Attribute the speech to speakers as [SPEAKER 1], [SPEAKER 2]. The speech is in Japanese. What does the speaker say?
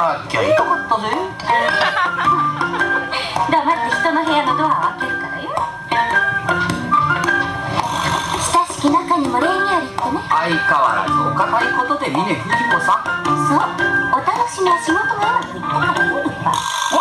[SPEAKER 1] なきゃ痛かったぜ。
[SPEAKER 2] 黙って人の部屋のドアを開けるからよ。親しき中にも礼儀ありってね。
[SPEAKER 1] 相変わらずお堅いことで峰不二子さん。
[SPEAKER 2] そう、お楽しみは仕事がうまくいったからよ、立派。